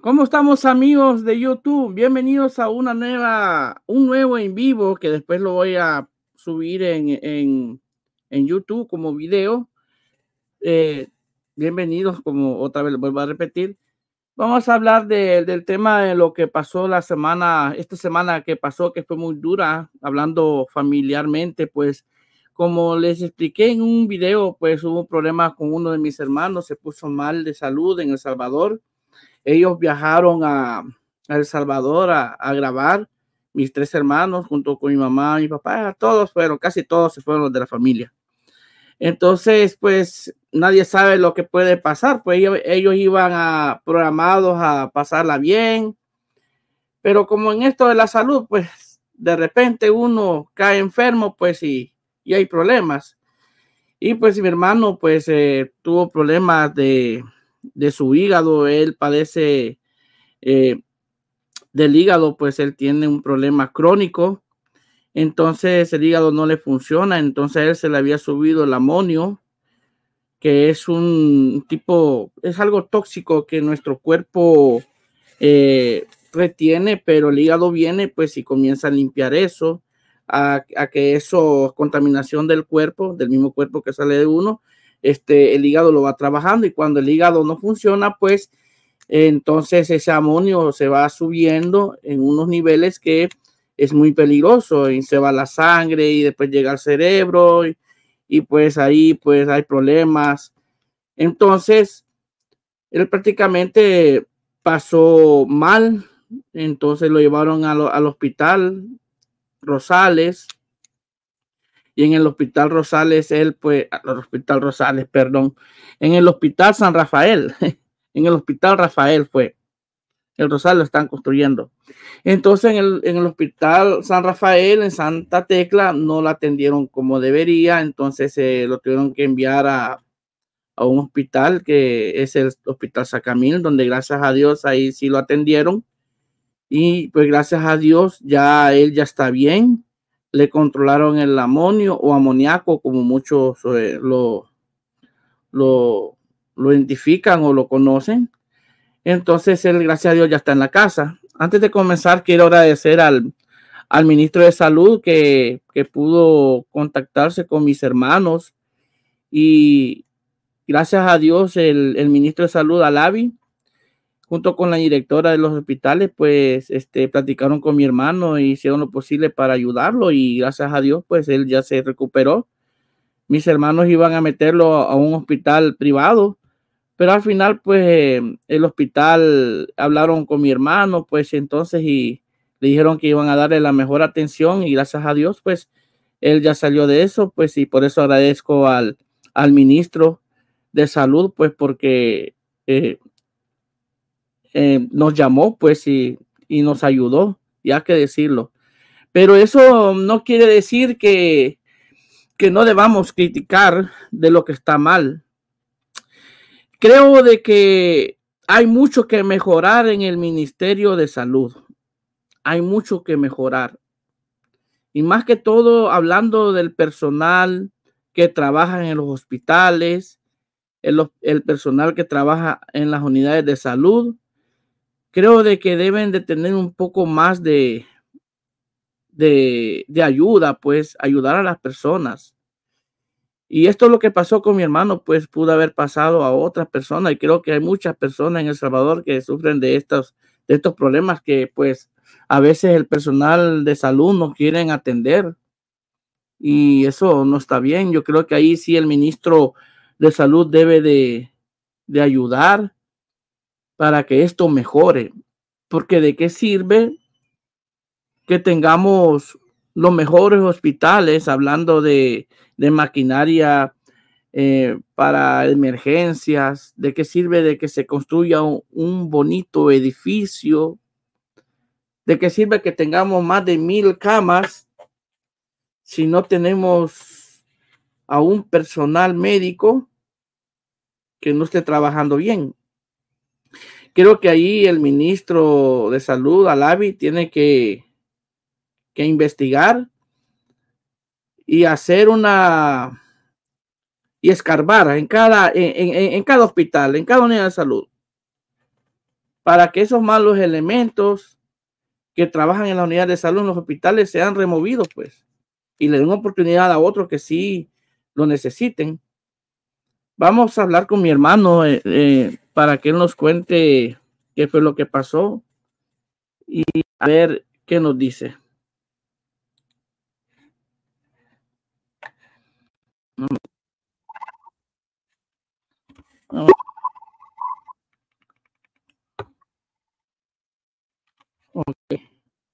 ¿Cómo estamos, amigos de YouTube? Bienvenidos a un nuevo en vivo que después lo voy a subir en YouTube como video. Eh, Bienvenidos, como otra vez vuelvo a repetir. Vamos a hablar del tema de lo que pasó esta semana que pasó, que fue muy dura, hablando familiarmente, pues como les expliqué en un video, pues hubo problemas con uno de mis hermanos, se puso mal de salud en El Salvador. Ellos viajaron a El Salvador a grabar, mis 3 hermanos, junto con mi mamá, mi papá, todos fueron, casi todos se fueron los de la familia. Entonces, pues, nadie sabe lo que puede pasar, pues ellos iban programados a pasarla bien, pero como en esto de la salud, pues, de repente uno cae enfermo, pues, y hay problemas. Y, pues, mi hermano, pues, tuvo problemas de su hígado, él padece, eh, del hígado, pues él tiene un problema crónico, entonces el hígado no le funciona, entonces a él se le había subido el amonio, que es un tipo, es algo tóxico que nuestro cuerpo retiene, pero el hígado viene, pues, y comienza a limpiar eso, a que eso, contaminación del cuerpo, del mismo cuerpo que sale de uno, el hígado lo va trabajando, y cuando el hígado no funciona, pues entonces ese amonio se va subiendo en unos niveles que es muy peligroso y se va la sangre y después llega al cerebro y pues ahí pues hay problemas. Entonces él prácticamente pasó mal, entonces lo llevaron al hospital Rosales, y en el hospital Rosales él pues, al hospital Rosales, perdón, en el hospital San Rafael, en el hospital Rafael fue. El Rosal lo están construyendo. Entonces en el hospital San Rafael, en Santa Tecla, no la atendieron como debería, entonces lo tuvieron que enviar a un hospital que es el Hospital Sacamil, donde gracias a Dios ahí sí lo atendieron. Y pues gracias a Dios ya él ya está bien. Le controlaron el amonio o amoníaco, como muchos lo, lo identifican o lo conocen. Entonces él, gracias a Dios, ya está en la casa. Antes de comenzar, quiero agradecer al ministro de Salud que pudo contactarse con mis hermanos, y gracias a Dios el ministro de Salud, Alavi, junto con la directora de los hospitales, pues platicaron con mi hermano y hicieron lo posible para ayudarlo, y gracias a Dios, pues él ya se recuperó. Mis hermanos iban a meterlo a un hospital privado, pero al final, pues, el hospital hablaron con mi hermano, pues, entonces, y le dijeron que iban a darle la mejor atención, y gracias a Dios, pues, él ya salió de eso, pues, y por eso agradezco al ministro de Salud, pues, porque eh, nos llamó, pues, y nos ayudó, y hay que decirlo. Pero eso no quiere decir que no debamos criticar de lo que está mal. Creo de que hay mucho que mejorar en el Ministerio de Salud. Hay mucho que mejorar. Y más que todo, hablando del personal que trabaja en los hospitales, el personal que trabaja en las unidades de salud, creo de que deben de tener un poco más de ayuda, pues ayudar a las personas. Y esto es lo que pasó con mi hermano, pues pudo haber pasado a otras personas, y creo que hay muchas personas en El Salvador que sufren de estos problemas que pues a veces el personal de salud no quieren atender, y eso no está bien. Yo creo que ahí sí el ministro de salud debe de ayudar para que esto mejore, porque de qué sirve que tengamos los mejores hospitales, hablando de maquinaria para emergencias. ¿De qué sirve de que se construya un bonito edificio? ¿De qué sirve que tengamos más de 1000 camas si no tenemos a un personal médico que no esté trabajando bien? Creo que ahí el ministro de Salud, Alavi, tiene que investigar y hacer y escarbar en cada hospital, en cada unidad de salud, para que esos malos elementos que trabajan en la unidad de salud en los hospitales sean removidos, pues, y le den oportunidad a otros que sí lo necesiten. Vamos a hablar con mi hermano para que él nos cuente qué fue lo que pasó y a ver qué nos dice. Okay.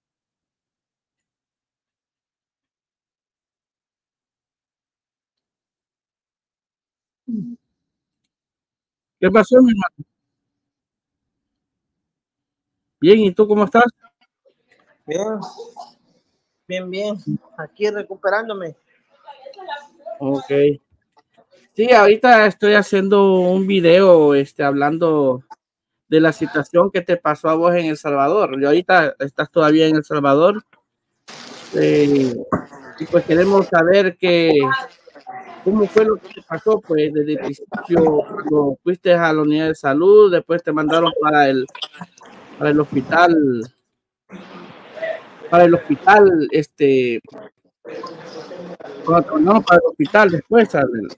¿Qué pasó, mi hermano? Bien, ¿y tú cómo estás? Bien, bien. Aquí recuperándome. Ok. Sí, ahorita estoy haciendo un video, hablando de la situación que te pasó a vos en El Salvador. Y ahorita estás todavía en El Salvador. Y pues queremos saber cómo fue lo que te pasó, pues desde el principio, cuando fuiste a la unidad de salud, después te mandaron para el hospital, cuando te mandaron para el hospital después, ¿sabes?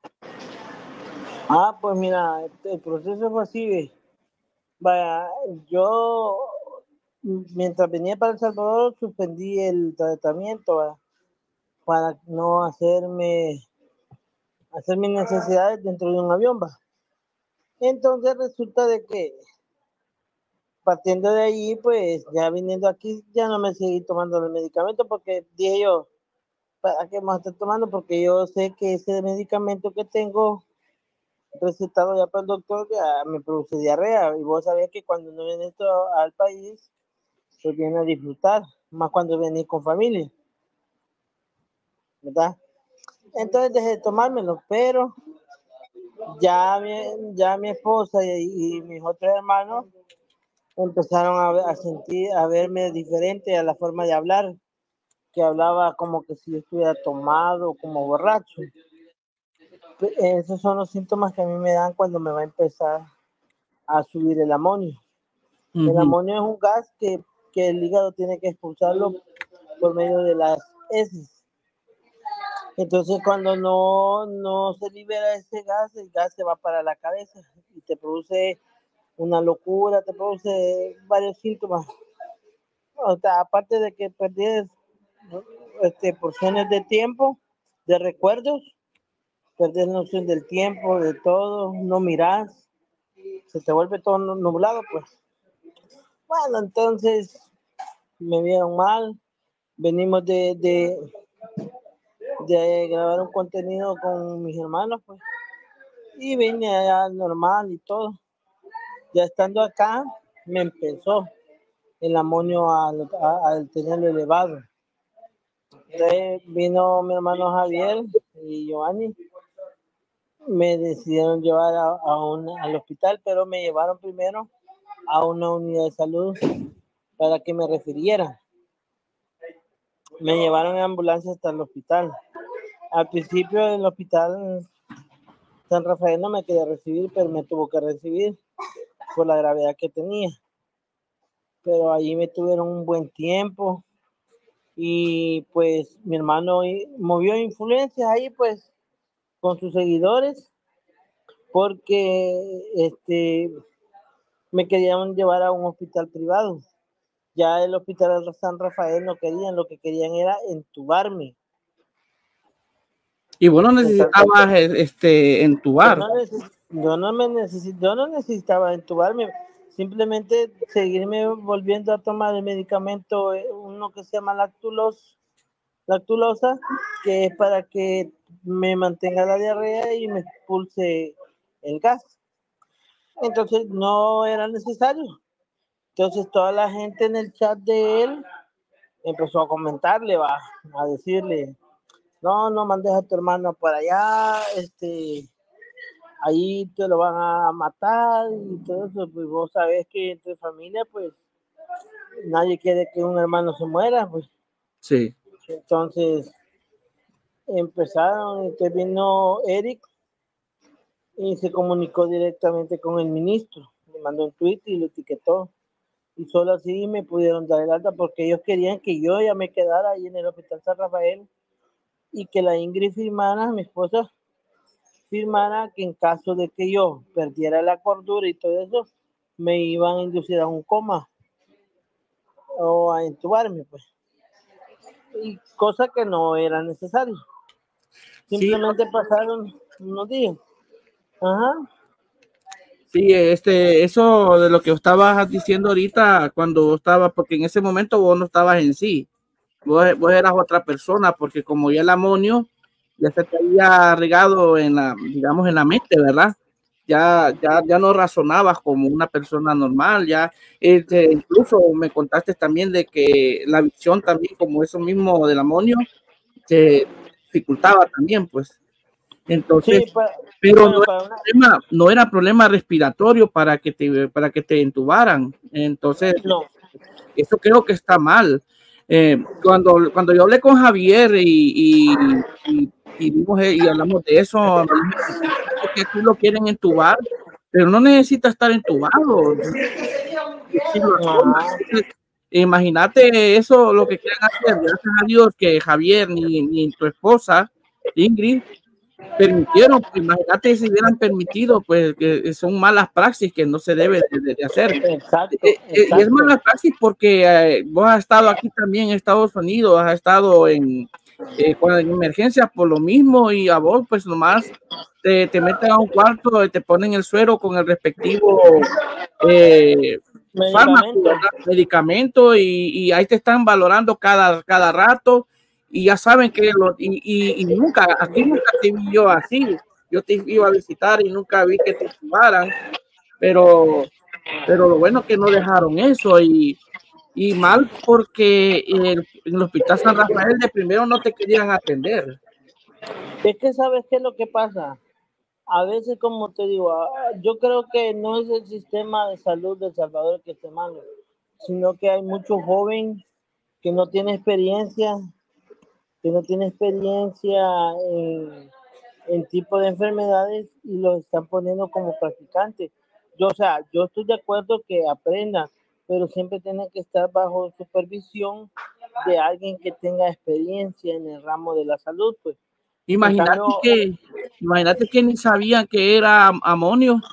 Pues mira, el proceso fue así. Vaya, yo mientras venía para El Salvador suspendí el tratamiento, ¿va? Para no hacer mis necesidades dentro de un avión, ¿va? Entonces resulta de que partiendo de ahí, pues ya viniendo aquí, ya no me seguí tomando el medicamento porque dije yo, ¿para qué más estoy tomando? Porque yo sé que ese medicamento que tengo recetado ya por el doctor ya me produce diarrea. Y vos sabés que cuando uno viene esto al país, pues viene a disfrutar, más cuando venís con familia, ¿verdad? Entonces dejé de tomármelo, pero ya mi esposa y mis otros hermanos empezaron a sentir, a verme diferente a la forma de hablar, que hablaba como que si yo estuviera tomado, como borracho. Esos son los síntomas que a mí me dan cuando me va a empezar a subir el amonio. El Uh-huh. amonio es un gas que el hígado tiene que expulsarlo por medio de las heces. Entonces, cuando no se libera ese gas, el gas se va para la cabeza y te produce una locura, te produce varios síntomas. O sea, aparte de que perdés porciones de tiempo, de recuerdos, perdés noción del tiempo, de todo, no mirás, se te vuelve todo nublado, pues. Bueno, entonces me vieron mal, venimos de grabar un contenido con mis hermanos, pues, y vine allá normal y todo. Ya estando acá, me empezó el amonio al tenerlo elevado. Entonces vino mi hermano Javier y Giovanni, me decidieron llevar al hospital, pero me llevaron primero a una unidad de salud para que me refirieran. Me llevaron en ambulancia hasta el hospital. Al principio el hospital San Rafael no me quería recibir, pero me tuvo que recibir por la gravedad que tenía. Pero allí me tuvieron un buen tiempo y pues mi hermano movió influencias ahí pues con sus seguidores porque me querían llevar a un hospital privado. Ya el hospital San Rafael no querían, lo que querían era entubarme. Y bueno, Entonces, necesitabas Yo entubar. no, yo no necesitaba entubarme, simplemente seguirme volviendo a tomar el medicamento, uno que se llama lactulosa, que es para que me mantenga la diarrea y me expulse el gas. Entonces no era necesario. Entonces toda la gente en el chat de él empezó a comentarle, a decirle, no mandes a tu hermano para allá, ahí te lo van a matar y todo eso, pues vos sabés que entre familia, pues nadie quiere que un hermano se muera, pues. Sí. Entonces empezaron, que vino Eric y se comunicó directamente con el ministro mandó un tweet y lo etiquetó. Y solo así me pudieron dar el alta porque ellos querían que yo ya me quedara ahí en el Hospital San Rafael y que la Ingrid firmara, mi esposa, firmara que en caso de que yo perdiera la cordura y todo eso, me iban a inducir a un coma o a entubarme, pues. Y cosa que no era necesario. Sí, Simplemente pasaron unos días. Ajá. sí, eso de lo que estabas diciendo ahorita, cuando estaba, porque en ese momento vos no estabas en sí, vos eras otra persona, porque como ya el amonio ya se te había regado en la, digamos, en la mente, ¿verdad? Ya no razonabas como una persona normal, ya, incluso me contaste también de que la visión también, como eso mismo del amonio, se dificultaba también, pues. Entonces, Sí, pero bueno, para una... no era problema respiratorio para que te entubaran. Entonces, No. eso creo que está mal. Cuando yo hablé con Javier y hablamos de eso, me dijo que aquí lo quieren entubar, pero no necesita estar entubado. Decirlo a todos. Ajá. Entonces, imagínate eso, lo que quieran hacer. Gracias a Dios que Javier ni tu esposa, Ingrid, permitieron, pues imagínate si hubieran permitido, pues que son malas praxis que no se debe de hacer. Exacto, Y es exacto. mala praxis porque vos has estado aquí también en Estados Unidos, has estado con emergencias por lo mismo y a vos pues nomás te meten a un cuarto y te ponen el suero con el respectivo eh, fármaco, Medicamento. ¿verdad? Medicamento y ahí te están valorando cada rato y ya saben que y nunca, aquí nunca te vi yo así. Yo te iba a visitar y nunca vi que te tomaran, pero, pero lo bueno es que no dejaron eso y mal porque en el Hospital San Rafael de primero no te querían atender. Es que sabes qué es lo que pasa. A veces, como te digo, yo creo que no es el sistema de salud de El Salvador que esté malo, sino que hay muchos jóvenes que no tienen experiencia, en tipo de enfermedades y los están poniendo como practicantes. Yo, o sea, yo estoy de acuerdo que aprendan, pero siempre tienen que estar bajo supervisión de alguien que tenga experiencia en el ramo de la salud, pues. En Imagínate cambio, que, imagínate que ni sabían que era amonio,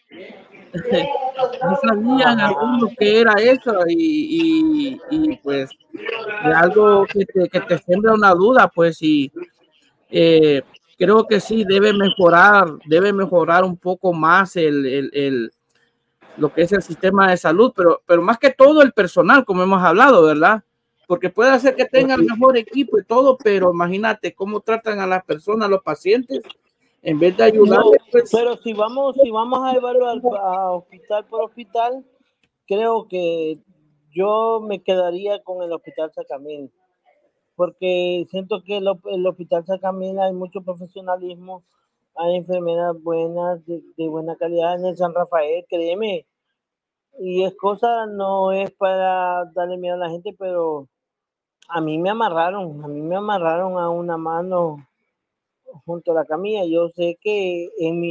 no sabían algunos ajá, que era eso pues de algo que te siembra una duda, pues sí, eh, creo que sí debe mejorar un poco más lo que es el sistema de salud, pero más que todo el personal, como hemos hablado, ¿verdad? Porque puede ser que tengan el mejor equipo y todo, pero imagínate cómo tratan a las personas, a los pacientes, en vez de no, ayudarles, pues. pero si vamos a evaluar hospital por hospital, creo que yo me quedaría con el Hospital Sacamil, porque siento que el Hospital Sacamil hay mucho profesionalismo, hay enfermeras buenas, de buena calidad en el San Rafael, créeme, y es cosa, no es para darle miedo a la gente, pero a mí me amarraron a una mano junto a la camilla. Yo sé que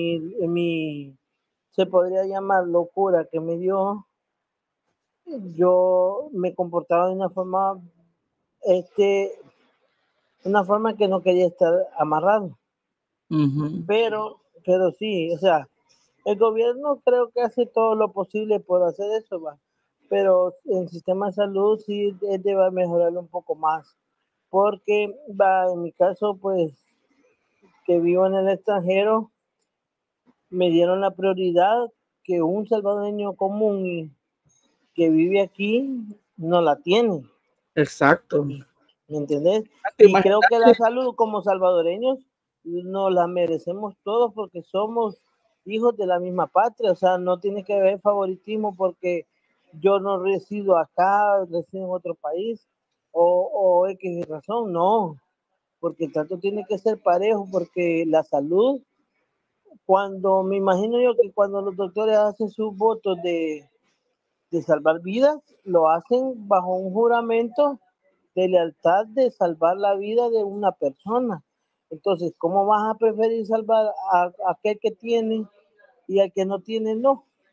se podría llamar locura que me dio, yo me comportaba de este, una forma que no quería estar amarrado. Ujú. Pero sí, o sea, el gobierno creo que hace todo lo posible por hacer eso, va. Pero el sistema de salud sí debe mejorarlo un poco más. Porque, va, en mi caso, pues, que vivo en el extranjero, me dieron la prioridad que un salvadoreño común que vive aquí no la tiene. Exacto. ¿Me entendés? Y creo que la Imagínate, salud como salvadoreños nos la merecemos todos porque somos hijos de la misma patria, o sea, no tiene que haber favoritismo porque yo no resido acá, resido en otro país o X razón, no, porque tanto tiene que ser parejo porque la salud, cuando me imagino yo que cuando los doctores hacen sus votos de salvar vidas, lo hacen bajo un juramento de lealtad de salvar la vida de una persona. Entonces, ¿cómo vas a preferir salvar a aquel que tiene y al que no tiene? No.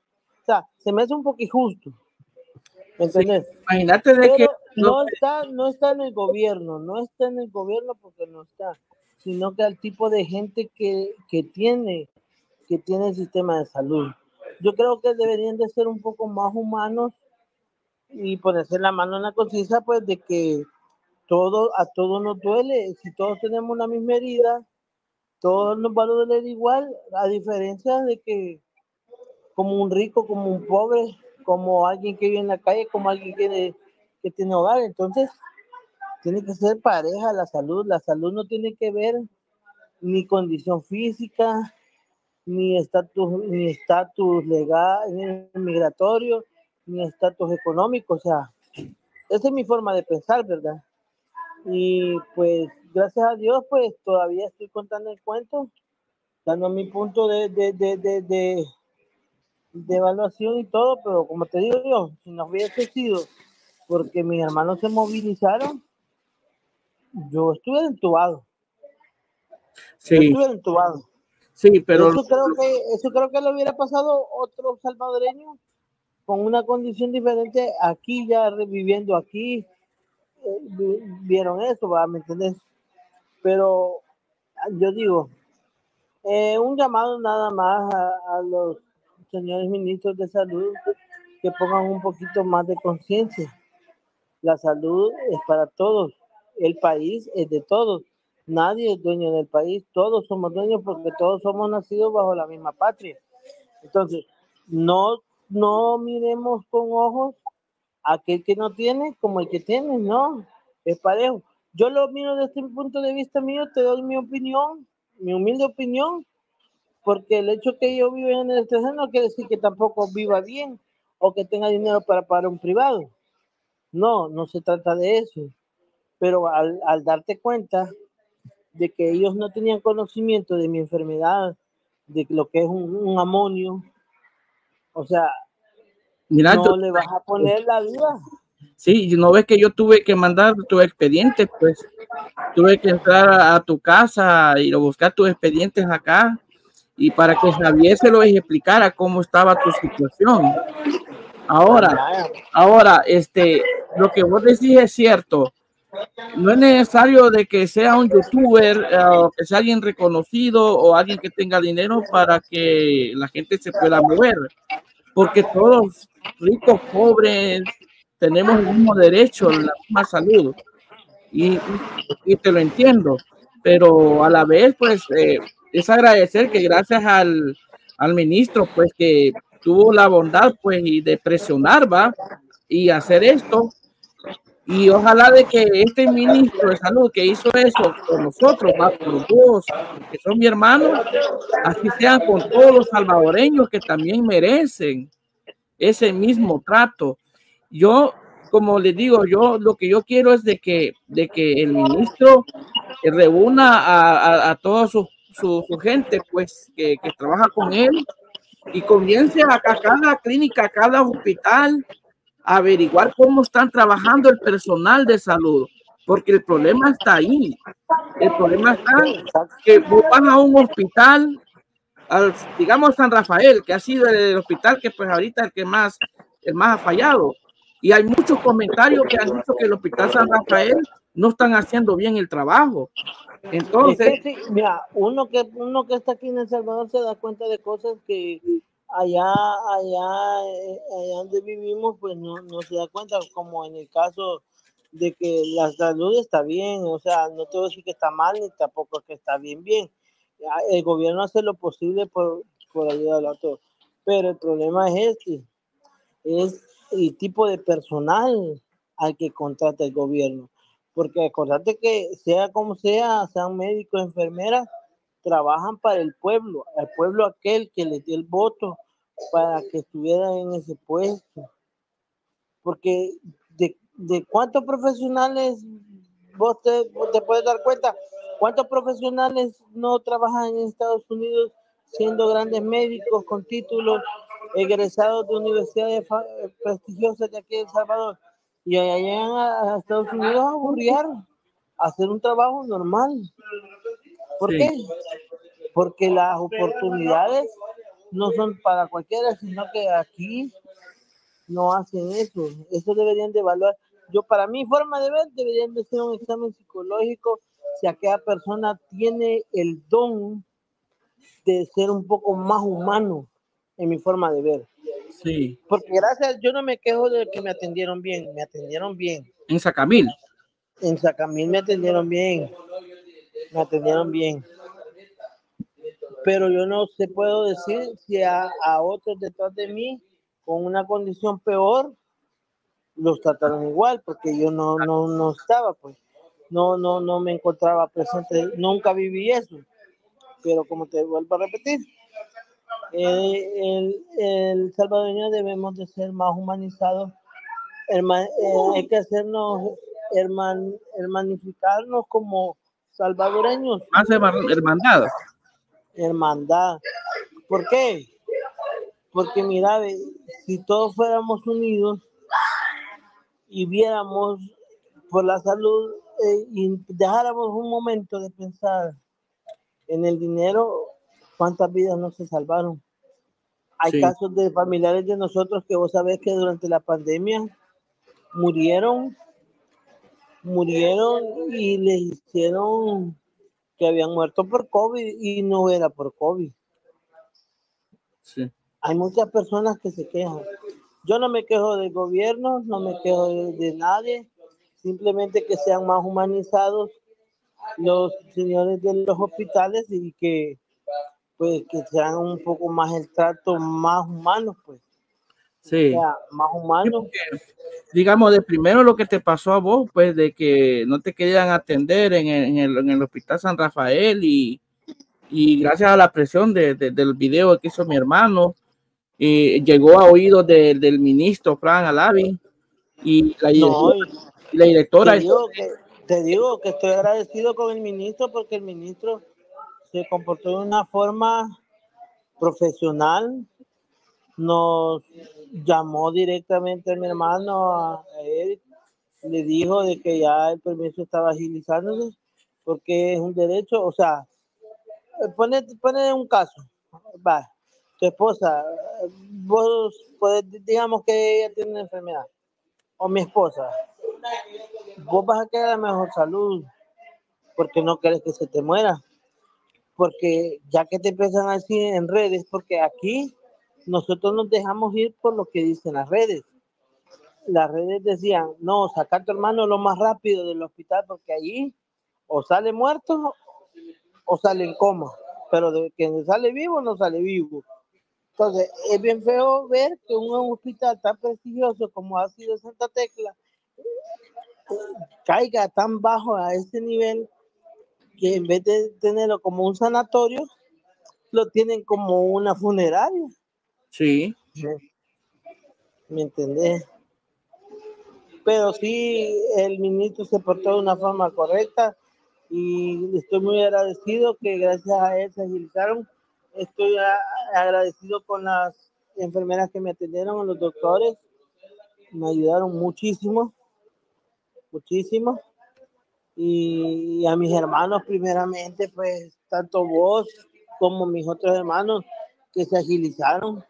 sea, se me hace un poco injusto. ¿Entendés? Sí, imagínate de que no está en el gobierno, no está en el gobierno porque no está, sino que al tipo de gente que tiene el sistema de salud. Yo creo que deberían de ser un poco más humanos y ponerse la mano en la conciencia, pues, de que a todos nos duele. Si todos tenemos una misma herida, todos nos va a doler igual, a diferencia de que como un rico, como un pobre, como alguien que vive en la calle, como alguien que tiene hogar. Entonces, tiene que ser pareja la salud. La salud no tiene que ver ni condición física, ni estatus legal, ni migratorio, ni estatus económico. O sea, esa es mi forma de pensar, ¿verdad? Y pues, gracias a Dios, pues todavía estoy contando el cuento, dando mi punto de evaluación y todo, pero como te digo yo, si no hubiese sido porque mis hermanos se movilizaron, yo estuve entubado. sí, sí, pero Eso creo que le hubiera pasado a otro salvadoreño con una condición diferente aquí, ya reviviendo aquí, vieron eso, ¿va? ¿Me entendés? Pero yo digo, un llamado nada más a los señores ministros de salud que pongan un poquito más de conciencia. La salud es para todos, el país es de todos, nadie es dueño del país, todos somos dueños porque todos somos nacidos bajo la misma patria. Entonces, no miremos con ojos a aquel que no tiene como el que tiene, no, es parejo. Yo lo miro desde el punto de vista mío, te doy mi opinión, mi humilde opinión, porque el hecho que yo viva en el extranjero no quiere decir que tampoco viva bien o que tenga dinero para pagar un privado. No, no se trata de eso. Pero al darte cuenta de que ellos no tenían conocimiento de mi enfermedad, de lo que es un amonio, o sea, mira, no le vas a poner la vida. sí, no ves que yo tuve que mandar tu expediente, pues tuve que entrar a tu casa y buscar tus expedientes acá y para que Javier se lo explicara cómo estaba tu situación. Ahora, lo que vos decís es cierto. No es necesario de que sea un youtuber o que sea alguien reconocido o alguien que tenga dinero para que la gente se pueda mover, porque todos, ricos, pobres, tenemos el mismo derecho, la misma salud y te lo entiendo, pero a la vez, pues, es agradecer que gracias al ministro, pues, que tuvo la bondad, pues, y de presionar, va, y hacer esto, y ojalá de que este ministro de salud que hizo eso por nosotros, va, por vos, que son mi hermano, así sean con todos los salvadoreños que también merecen ese mismo trato. Yo, como les digo, yo lo que yo quiero es de que el ministro reúna a toda su gente, pues, que trabaja con él y comience a cada clínica, a cada hospital, a averiguar cómo están trabajando el personal de salud, porque el problema está ahí. El problema está que vos vas a un hospital, digamos San Rafael, que ha sido el hospital que pues ahorita el más ha fallado. Y hay muchos comentarios que han dicho que el hospital San Rafael no están haciendo bien el trabajo. Entonces, es que sí, mira, uno que está aquí en El Salvador se da cuenta de cosas que allá donde vivimos, pues no se da cuenta, como en el caso de que la salud está bien, o sea, no te voy a decir que está mal, ni tampoco que está bien. El gobierno hace lo posible por ayudar a todos, pero el problema es el tipo de personal al que contrata el gobierno. Porque acordate que sea como sea, sean médicos, enfermeras, trabajan para el pueblo aquel que les dio el voto para que estuvieran en ese puesto. Porque de cuántos profesionales vos te puedes dar cuenta, cuántos profesionales no trabajan en Estados Unidos siendo grandes médicos con títulos egresados de universidades prestigiosas de aquí de El Salvador y allá llegan a Estados Unidos a burriar, a hacer un trabajo normal. ¿Por sí, qué? Porque las oportunidades no son para cualquiera, sino que aquí no hacen eso. Eso deberían de evaluar. Yo, para mi forma de ver, deberían de hacer un examen psicológico si aquella persona tiene el don de ser un poco más humano, en mi forma de ver. Sí. Porque gracias, yo no me quejo de que me atendieron bien, me atendieron bien. En Sacamil. En Sacamil me atendieron bien, me atendieron bien. Pero yo no se puedo decir si a otros detrás de mí, con una condición peor, los trataron igual, porque yo no estaba, pues, no me encontraba presente, nunca viví eso. Pero como te vuelvo a repetir, el salvadoreño debemos de ser más humanizados, hay que hacernos hermanificarnos como salvadoreños, Más hermandad. hermandad. ¿Por qué? Porque mira, si todos fuéramos unidos y viéramos por la salud y dejáramos un momento de pensar en el dinero, ¿cuántas vidas no se salvaron? Hay Sí. casos de familiares de nosotros que vos sabés que durante la pandemia murieron y les hicieron que habían muerto por COVID y no era por COVID. Sí. Hay muchas personas que se quejan. Yo no me quejo del gobierno, no me quejo de nadie, simplemente que sean más humanizados los señores de los hospitales y que pues que sean un poco más el trato más humano, pues. O Sí. sea, más Sí, humano. porque, digamos, de primero lo que te pasó a vos, pues de que no te querían atender en el Hospital San Rafael y gracias a la presión del video que hizo mi hermano, llegó a oídos del ministro Fran Alavi y No, la te directora. digo que, te digo que estoy agradecido con el ministro porque el ministro se comportó de una forma profesional, nos llamó directamente a mi hermano, a él, le dijo de que ya el permiso estaba agilizándose porque es un derecho, o sea, pone un caso, va, tu esposa, vos podés, digamos que ella tiene una enfermedad, o mi esposa, vos vas a quedar en mejor salud porque no querés que se te muera, porque ya que te empiezan a decir en redes, porque aquí nosotros nos dejamos ir por lo que dicen las redes decían, no, saca a tu hermano lo más rápido del hospital porque allí o sale muerto o sale en coma, pero de que sale vivo no sale vivo. Entonces es bien feo ver que un hospital tan prestigioso como ha sido Santa Tecla caiga tan bajo a este nivel que en vez de tenerlo como un sanatorio, lo tienen como una funeraria. Sí, ¿Me entendés? Pero sí, el ministro se portó de una forma correcta y estoy muy agradecido que gracias a él se agilizaron. Estoy agradecido con las enfermeras que me atendieron, los doctores, me ayudaron muchísimo, muchísimo. Y a mis hermanos primeramente, pues tanto vos como mis otros hermanos que se agilizaron.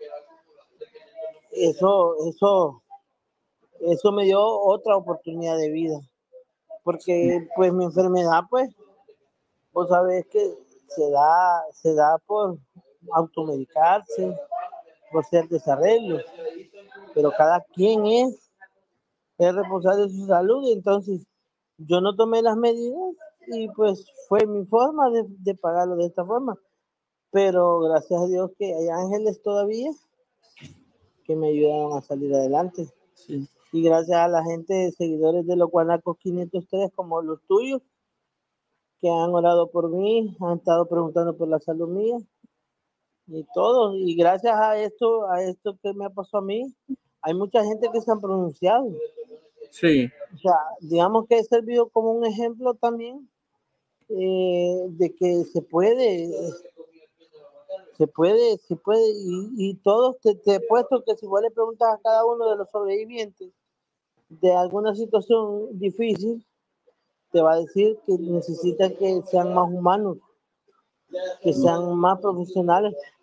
Eso me dio otra oportunidad de vida, porque pues mi enfermedad, pues, vos sabés que se da por automedicarse, por ser desarreglos, pero cada quien es responsable de su salud, entonces yo no tomé las medidas y pues fue mi forma de pagarlo de esta forma, pero gracias a Dios que hay ángeles todavía que me ayudaron a salir adelante. sí. Y gracias a la gente, seguidores de los Guanacos 503 como los tuyos, que han orado por mí, han estado preguntando por la salud mía y todo. Y gracias a esto que me pasó a mí, hay mucha gente que se han pronunciado. Sí, O sea, digamos que he servido como un ejemplo también de que se puede, y todos te he puesto que si vos le preguntas a cada uno de los sobrevivientes de alguna situación difícil, te va a decir que necesitan que sean más humanos, que sean más profesionales,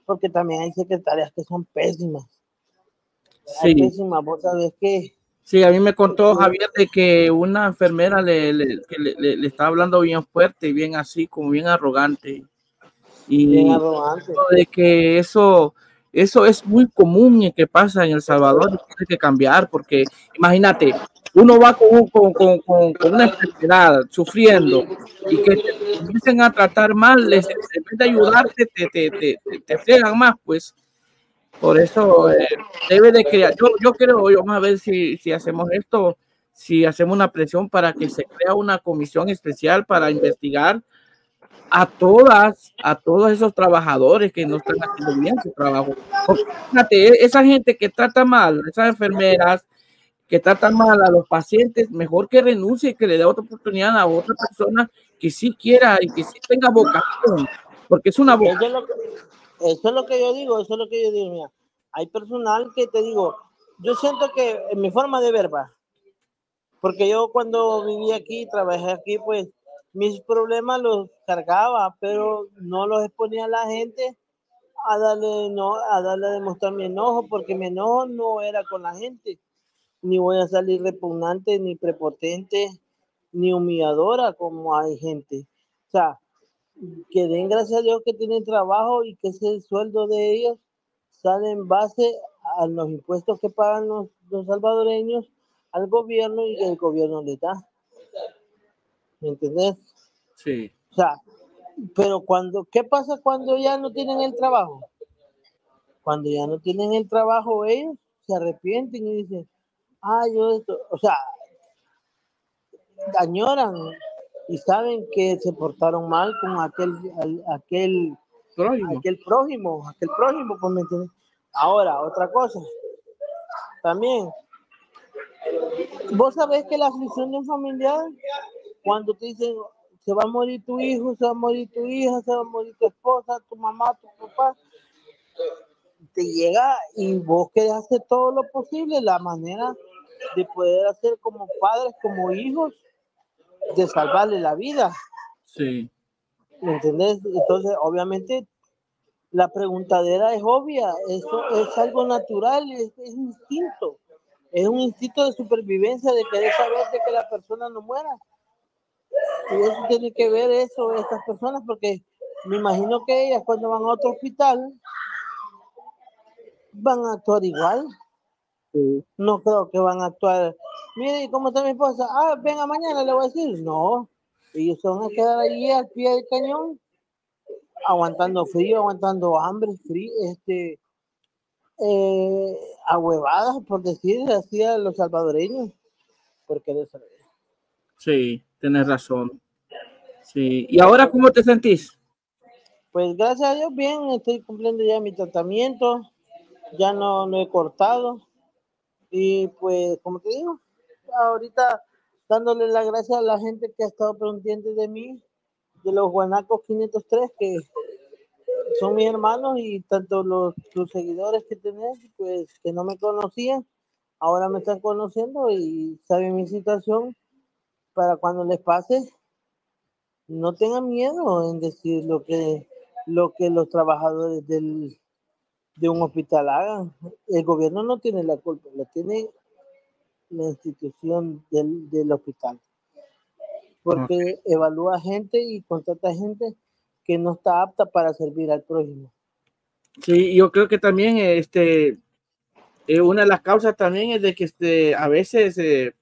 porque también hay secretarias que son pésimas. Sí. Hay pésimas, vos sabés que... Sí, a mí me contó Javier de que una enfermera le estaba hablando bien fuerte y bien así, como bien arrogante. Y bien arrogante. De que eso es muy común y que pasa en El Salvador y tiene que cambiar, porque imagínate, uno va con una enfermedad sufriendo y que te comiencen a tratar mal, en vez de ayudarte, te friegan más, pues. Por eso debe de crear, yo creo, vamos a ver si hacemos esto, si hacemos una presión para que se crea una comisión especial para investigar a todos esos trabajadores que no están haciendo bien su trabajo. Porque, fíjate, esa gente que trata mal, esas enfermeras que tratan mal a los pacientes, mejor que renuncie y que le dé otra oportunidad a otra persona que sí quiera y que sí tenga vocación, porque es una vocación. Eso es lo que yo digo, mira, hay personal que te digo, yo siento que en mi forma de ver, va, porque yo cuando viví aquí, trabajé aquí, pues mis problemas los cargaba, pero no los exponía a la gente a darle a demostrar mi enojo, porque mi enojo no era con la gente, ni voy a salir repugnante, ni prepotente, ni humilladora como hay gente. O sea, que den gracias a Dios que tienen trabajo y que ese sueldo de ellos sale en base a los impuestos que pagan los salvadoreños al gobierno y que el gobierno les da. ¿Me entendés? Sí. O sea, pero ¿qué pasa cuando ya no tienen el trabajo? Cuando ya no tienen el trabajo ellos se arrepienten y dicen, yo esto, o sea, añoran y saben que se portaron mal con aquel prójimo, pues, ¿me entiendes? Ahora, otra cosa, también, vos sabés que la aflicción de un familiar, cuando te dicen, se va a morir tu hijo, se va a morir tu hija, se va a morir tu esposa, tu mamá, tu papá, te llega y vos querés hacer todo lo posible, la manera de poder hacer como padres, como hijos, de salvarle la vida. Sí. ¿Me entendés? Entonces, obviamente, la preguntadera es obvia, eso es algo natural, es un instinto. Es un instinto de supervivencia, de querer saber de que la persona no muera. Y eso tiene que ver eso, estas personas, porque me imagino que ellas cuando van a otro hospital van a actuar igual. Sí. No creo que van a actuar, mire, ¿cómo está mi esposa? Venga mañana, le voy a decir. No, ellos se van a quedar allí al pie del cañón, aguantando frío, aguantando hambre, frío, ahuevadas, por decir así a los salvadoreños, porque de saber. Sí, tienes razón. Sí. ¿Y ahora cómo te sentís? Pues gracias a Dios, bien, estoy cumpliendo ya mi tratamiento, ya no lo he cortado. Y pues, como te digo, ahorita dándole las gracias a la gente que ha estado pendiente de mí, de los Guanacos 503, que son mis hermanos, y tanto los seguidores que tenés, pues que no me conocían, ahora me están conociendo y saben mi situación, para cuando les pase, no tengan miedo en decir lo que los trabajadores de un hospital hagan. El gobierno no tiene la culpa, la tiene la institución del hospital, porque evalúa gente y contrata gente que no está apta para servir al prójimo. Sí, yo creo que también una de las causas también es de que a veces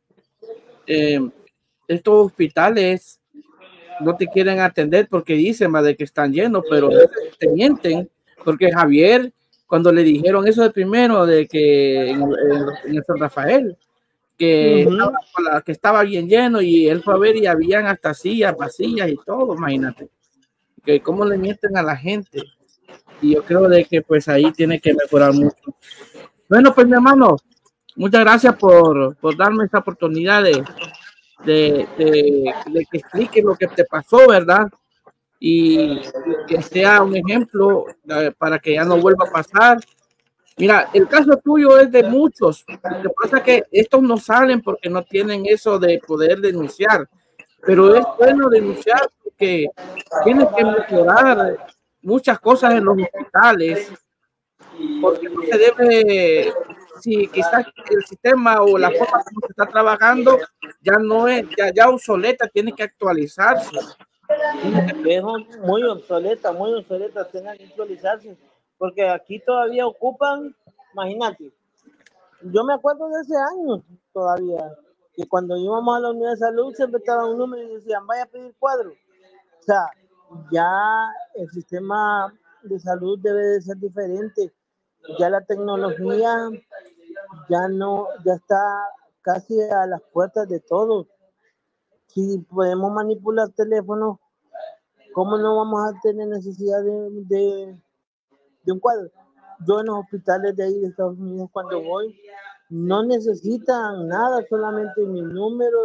estos hospitales no te quieren atender porque dicen más de que están llenos, pero a veces te mienten, porque Javier, cuando le dijeron eso de primero, de que en el San Rafael, que, que estaba bien lleno, y él fue a ver y habían hasta sillas vacías y todo, imagínate, que cómo le mienten a la gente. Y yo creo de que pues ahí tiene que mejorar mucho. Bueno, pues mi hermano, muchas gracias por darme esta oportunidad de que expliques lo que te pasó, ¿verdad? Y que sea un ejemplo para que ya no vuelva a pasar. Mira, el caso tuyo es de muchos. Lo que pasa es que estos no salen porque no tienen eso de poder denunciar, pero es bueno denunciar porque tienes que mejorar muchas cosas en los hospitales, porque no se debe, si quizás el sistema o la forma como se está trabajando ya no es, ya obsoleta, tiene que actualizarse. Es muy obsoleta, tiene que actualizarse, porque aquí todavía ocupan, imagínate, yo me acuerdo de ese año todavía, que cuando íbamos a la unidad de salud siempre estaba un número y decían, vaya a pedir cuadro. O sea, ya el sistema de salud debe de ser diferente. Ya la tecnología ya no, ya está casi a las puertas de todo. Si podemos manipular teléfonos, ¿cómo no vamos a tener necesidad de un cuadro? Yo en los hospitales de ahí de Estados Unidos cuando voy, no necesitan nada, solamente mi número,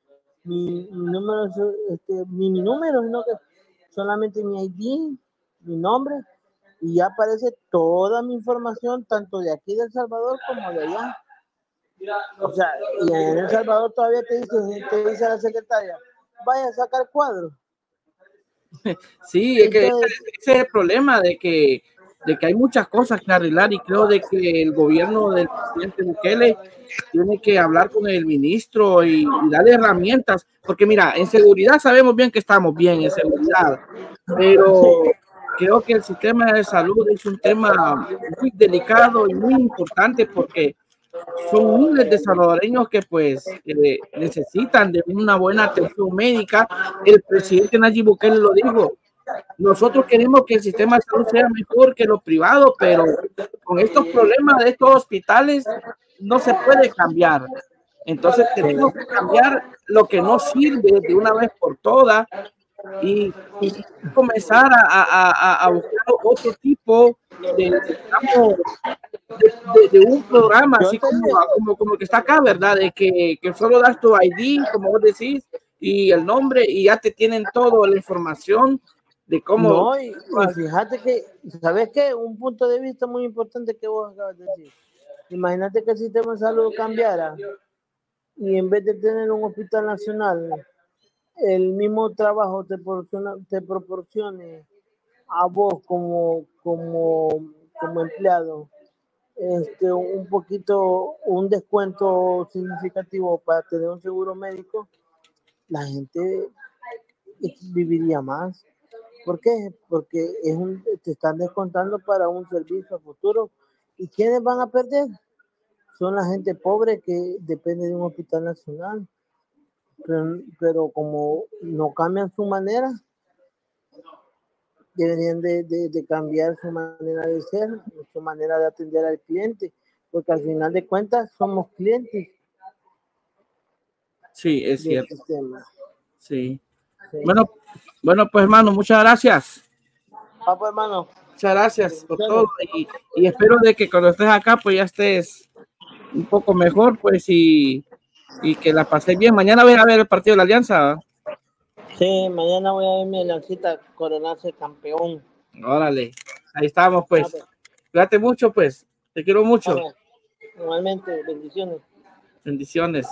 mi número, sino que solamente mi ID, mi nombre, y ya aparece toda mi información, tanto de aquí de El Salvador como de allá. O sea, y en El Salvador todavía te dice la secretaria, vaya a sacar cuadros. Sí, es que ese es el problema de que hay muchas cosas que arreglar, y creo de que el gobierno del presidente Bukele tiene que hablar con el ministro y darle herramientas, porque mira, en seguridad sabemos bien que estamos bien en seguridad, pero creo que el sistema de salud es un tema muy delicado y muy importante, porque son miles de salvadoreños que pues necesitan de una buena atención médica. El presidente Nayib Bukele lo dijo: nosotros queremos que el sistema de salud sea mejor que los privados, pero con estos problemas de estos hospitales no se puede cambiar. Entonces tenemos que cambiar lo que no sirve de una vez por todas y comenzar a buscar otro tipo digamos, de un programa, así como que está acá, ¿verdad? De que solo das tu ID, como vos decís, y el nombre, y ya te tienen toda la información de cómo. No, y fíjate que, ¿sabes qué? Un punto de vista muy importante que vos acabas de decir. Imagínate que el sistema de salud cambiara y en vez de tener un hospital nacional, el mismo trabajo te proporcione a vos como empleado un poquito, un descuento significativo para tener un seguro médico, la gente viviría más. ¿Por qué? Porque te están descontando para un servicio a futuro. ¿Y quiénes van a perder? Son la gente pobre que depende de un hospital nacional. Pero como no cambian su manera, deberían de cambiar su manera de ser, su manera de atender al cliente, porque al final de cuentas somos clientes. Sí, es del cierto. sistema. Sí. Sí. Bueno, pues hermano, muchas gracias. Pues, hermano. Muchas gracias por todo, y espero de que cuando estés acá pues ya estés un poco mejor, pues, y que la pases bien. Mañana voy a ver el partido de la Alianza. Sí, mañana voy a ver mi Aliancita coronarse campeón. Órale, ahí estamos, pues. Cuídate mucho, pues. Te quiero mucho. Igualmente, bendiciones. Bendiciones.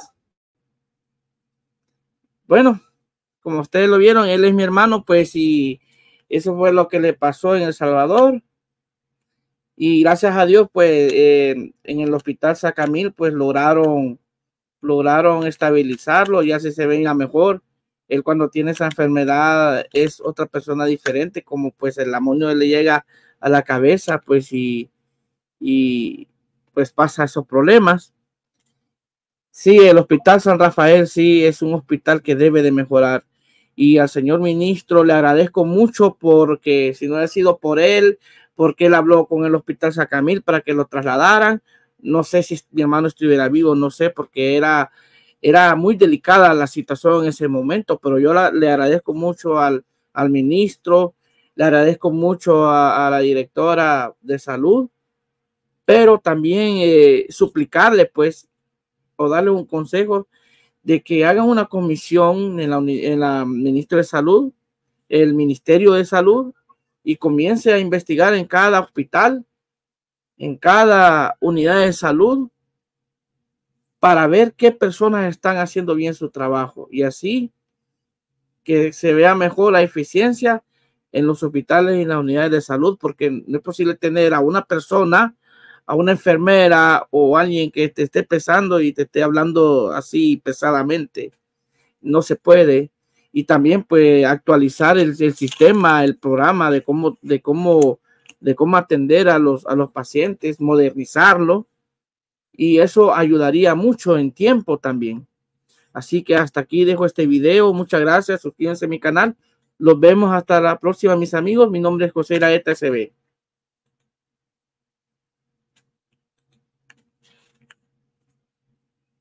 Bueno, como ustedes lo vieron, él es mi hermano, pues, y eso fue lo que le pasó en El Salvador. Y gracias a Dios, pues, en el hospital Sacamil, pues, lograron estabilizarlo, ya se venga mejor. Él cuando tiene esa enfermedad es otra persona diferente, como pues el amonio le llega a la cabeza, pues, y pues pasa esos problemas. Sí, el Hospital San Rafael sí es un hospital que debe de mejorar, y al señor ministro le agradezco mucho, porque si no ha sido por él, porque él habló con el Hospital Sacamil para que lo trasladaran. No sé si mi hermano estuviera vivo, no sé, porque era muy delicada la situación en ese momento, pero yo le agradezco mucho al ministro, le agradezco mucho a la directora de salud, pero también suplicarle, pues, o darle un consejo de que hagan una comisión en la Ministerio de Salud, el Ministerio de Salud, y comience a investigar en cada hospital, en cada unidad de salud, para ver qué personas están haciendo bien su trabajo, y así que se vea mejor la eficiencia en los hospitales y en las unidades de salud, porque no es posible tener a una persona, a una enfermera o alguien que te esté pesando y te esté hablando así pesadamente. No se puede. Y también pues actualizar el sistema, el programa de cómo atender a los pacientes, modernizarlo, y eso ayudaría mucho en tiempo también. Así que hasta aquí dejo este video. Muchas gracias. Suscríbanse a mi canal. Los vemos hasta la próxima, mis amigos. Mi nombre es José Iraeta SB.